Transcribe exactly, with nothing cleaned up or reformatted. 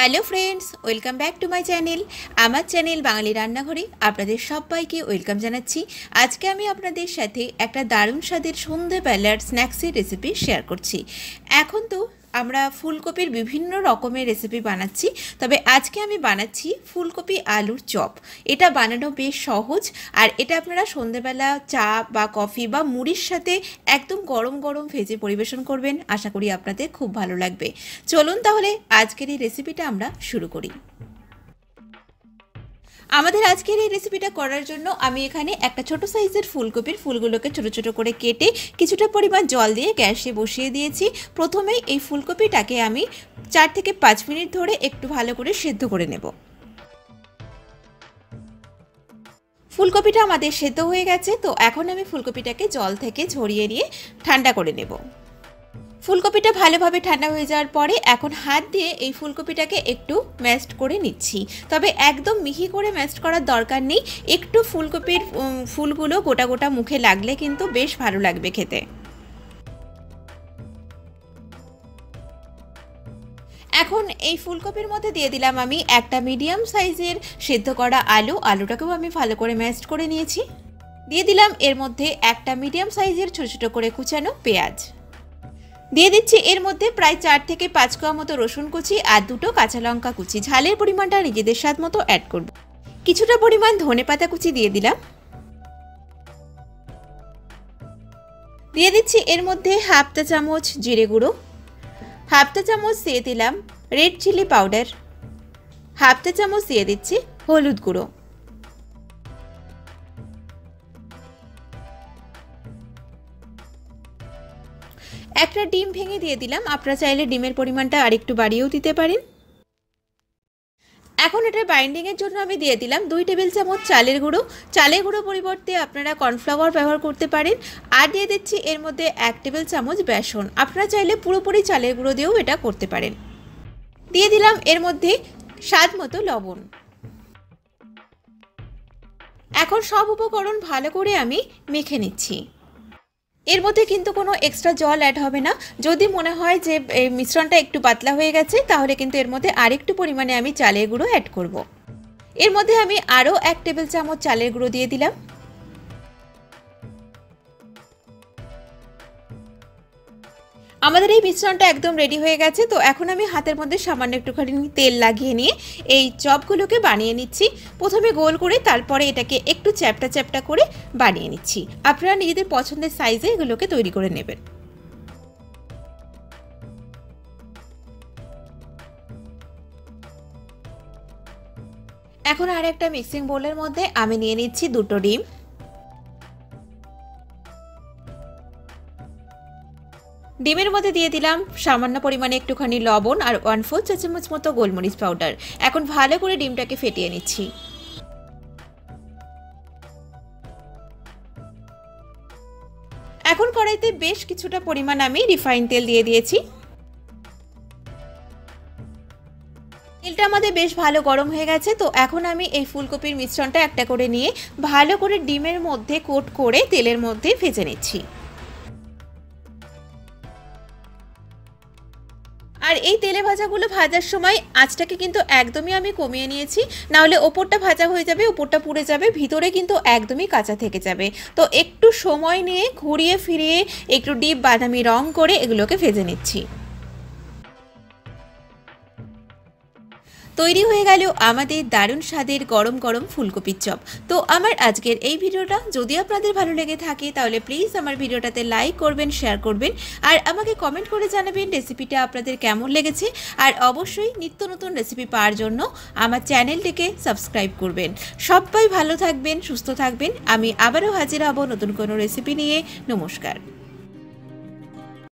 Hello friends, welcome back to my channel. আমার channel বাঙালি রান্নাঘরে আপনাদের সবাইকে ওয়েলকাম জানাচ্ছি। আজকে আমি আপনাদের সাথে একটা দারুণ স্বাদের সন্ধ্যেবেলার স্ন্যাক্সের রেসিপি শেয়ার করছি। এখন তো আমরা ফুলকপির বিভিন্ন রকমের রেসিপি বানাচ্ছি, তবে আজকে আমি বানাচ্ছি ফুলকপি আলুর চপ। এটা বানানো বেশ সহজ, আর এটা আপনারা সন্ধ্যেবেলা চা বা কফি বা মুড়ির সাথে একদম গরম গরম ভেজে পরিবেশন করবেন। আশা করি আপনাদের খুব ভালো লাগবে। চলুন তাহলে আজকের এই রেসিপিটা আমরা শুরু করি। আমাদের আজকের এই রেসিপিটা করার জন্য আমি এখানে একটা ছোট সাইজের ফুলকপির ফুলগুলোকে ছোট ছোট করে কেটে কিছুটা পরিমাণ জল দিয়ে গ্যাসে বসিয়ে দিয়েছি। প্রথমেই এই ফুলকপিটাকে আমি চার থেকে পাঁচ মিনিট ধরে একটু ভালো করে সেদ্ধ করে নেব। ফুলকপিটা আমাদের সেদ্ধ হয়ে গেছে, তো এখন আমি ফুলকপিটাকে জল থেকে ঝরিয়ে নিয়ে ঠান্ডা করে নেব। ফুলকপিটা ভালোভাবে ঠান্ডা হয়ে যাওয়ার পরে এখন হাত দিয়ে এই ফুলকপিটাকে একটু ম্যাশড করে নিচ্ছি। তবে একদম মিহি করে ম্যাশড করার দরকার নেই, একটু ফুলকপির ফুলগুলো গোটা গোটা মুখে লাগলে কিন্তু বেশ ভালো লাগবে খেতে। এখন এই ফুলকপির মধ্যে দিয়ে দিলাম আমি একটা মিডিয়াম সাইজের সেদ্ধ করা আলু। আলুটাকেও আমি ভালো করে ম্যাশড করে নিয়েছি। দিয়ে দিলাম এর মধ্যে একটা মিডিয়াম সাইজের ছোট ছোট করে কুচানো পেঁয়াজ। দিয়ে দিচ্ছি এর মধ্যে প্রায় চার থেকে পাঁচ কোয়া মতো রসুন কুচি আর দুটো কাঁচা লঙ্কা কুচি। ঝালের পরিমাণটা নিজেদের স্বাদ মতো অ্যাড করব। কিছুটা পরিমাণ ধনেপাতা কুচি দিয়ে দিলাম। দিয়ে দিচ্ছি এর মধ্যে হাফ চা চামচ জিরে গুঁড়ো, হাফ চা চামচ দিয়ে দিলাম রেড চিলি পাউডার, হাফ চা চামচ দিয়ে দিচ্ছি হলুদ গুঁড়ো। একটা ডিম ভেঙে দিয়ে দিলাম। আপনারা চাইলে ডিমের পরিমাণটা আরেকটু বাড়িয়েও দিতে পারেন। এখন এটা বাইন্ডিংয়ের জন্য আমি দিয়ে দিলাম দুই টেবিল চামচ চালের গুঁড়ো। চালের গুঁড়ো পরিবর্তে আপনারা কর্নফ্লাওয়ার ব্যবহার করতে পারেন। আর দিয়ে দিচ্ছি এর মধ্যে এক টেবিল চামচ বেসন। আপনারা চাইলে পুরোপুরি চালের গুঁড়ো দিয়েও এটা করতে পারেন। দিয়ে দিলাম এর মধ্যে স্বাদ মতো লবণ। এখন সব উপকরণ ভালো করে আমি মেখে নিচ্ছি। এর মধ্যে কিন্তু কোনো এক্সট্রা জল অ্যাড হবে না। যদি মনে হয় যে এই মিশ্রণটা একটু পাতলা হয়ে গেছে, তাহলে কিন্তু এর মধ্যে আরেকটু পরিমাণে আমি চালের গুঁড়ো অ্যাড করব। এর মধ্যে আমি আরও এক টেবিল চামচ চালের গুঁড়ো দিয়ে দিলাম। আমাদের এই মিশ্রণটা একদম রেডি হয়ে গেছে। তো এখন আমি হাতের মধ্যে সামান্য একটুখানি তেল লাগিয়ে নিয়ে এই চপগুলোকে বানিয়ে নিচ্ছি। প্রথমে গোল করে, তারপরে এটাকে একটু চ্যাপটা চ্যাপটা করে বানিয়ে নিচ্ছি। আপনারা নিজেদের পছন্দের সাইজে এগুলোকে তৈরি করে নেবেন। এখন আর একটা মিক্সিং বোলের মধ্যে আমি নিয়ে নিচ্ছি দুটো ডিম। ডিমের মধ্যে দিয়ে দিলাম সামান্য পরিমাণে একটুখানি লবণ আর ওয়ান ফোর চা চামচ মতো গোলমরিচ পাউডার। এখন ভালো করে ডিমটাকে ফেটিয়ে নিচ্ছি। এখন কড়াইতে বেশ কিছুটা পরিমাণ আমি রিফাইন তেল দিয়ে দিয়েছি। তেলটা আমাদের বেশ ভালো গরম হয়ে গেছে। তো এখন আমি এই ফুলকপির মিশ্রণটা একটা করে নিয়ে ভালো করে ডিমের মধ্যে কোট করে তেলের মধ্যে ভেজে নিচ্ছি। আর এই তেলে ভাজাগুলো ভাজার সময় আঁচটাকে কিন্তু একদমই আমি কমিয়ে নিয়েছি, নাহলে ওপরটা ভাজা হয়ে যাবে, ওপরটা পুড়ে যাবে, ভিতরে কিন্তু একদমই কাঁচা থেকে যাবে। তো একটু সময় নিয়ে ঘুরিয়ে ফিরিয়ে একটু ডিপ বাদামি রং করে এগুলোকে ভেজে নিচ্ছি। তৈরি হয়ে গেল আমাদের দারুণ স্বাদের গরম গরম ফুলকপির চপ। তো আমার আজকের এই ভিডিওটা যদি আপনাদের ভালো লেগে থাকে, তাহলে প্লিজ আমার ভিডিওটাতে লাইক করবেন, শেয়ার করবেন, আর আমাকে কমেন্ট করে জানাবেন রেসিপিটা আপনাদের কেমন লেগেছে। আর অবশ্যই নিত্য নতুন রেসিপি পাওয়ার জন্য আমার চ্যানেলটিকে সাবস্ক্রাইব করবেন। সবাই ভালো থাকবেন, সুস্থ থাকবেন। আমি আবারও হাজির হব নতুন কোনো রেসিপি নিয়ে। নমস্কার।